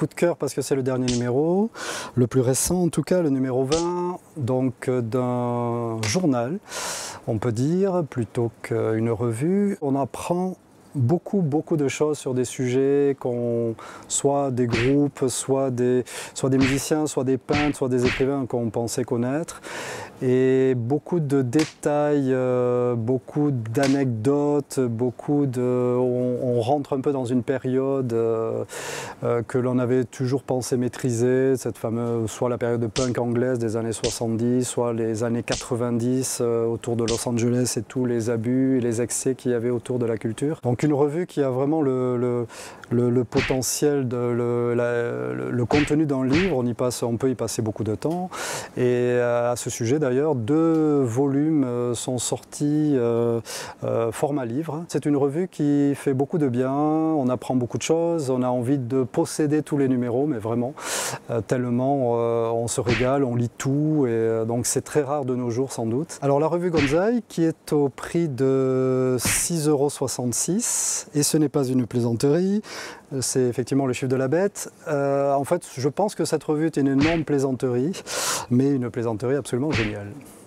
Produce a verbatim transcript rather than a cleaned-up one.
coup de cœur parce que c'est le dernier numéro, le plus récent en tout cas, le numéro vingt, donc d'un journal, on peut dire, plutôt qu'une revue. On apprend beaucoup, beaucoup de choses sur des sujets, qu'on, soit des groupes, soit des, soit des musiciens, soit des peintres, soit des écrivains qu'on pensait connaître. Et beaucoup de détails, euh, beaucoup d'anecdotes, beaucoup de... On, on rentre un peu dans une période euh, euh, que l'on avait toujours pensé maîtriser, cette fameuse, soit la période de punk anglaise des années soixante-dix, soit les années quatre-vingt-dix euh, autour de Los Angeles et tous les abus et les excès qu'il y avait autour de la culture. Donc une revue qui a vraiment le, le, le, le potentiel, de, le, la, le, le contenu d'un livre, on, y passe, on peut y passer beaucoup de temps. Et à ce sujet d'ailleurs, deux volumes sont sortis euh, euh, format livre. C'est une revue qui fait beaucoup de bien, on apprend beaucoup de choses, on a envie de posséder tous les numéros, mais vraiment, euh, tellement euh, on se régale, on lit tout, et euh, donc c'est très rare de nos jours sans doute. Alors la revue Gonzai qui est au prix de six euros soixante-six, et ce n'est pas une plaisanterie, c'est effectivement le chiffre de la bête. Euh, en fait, je pense que cette revue est une énorme plaisanterie, mais une plaisanterie absolument géniale.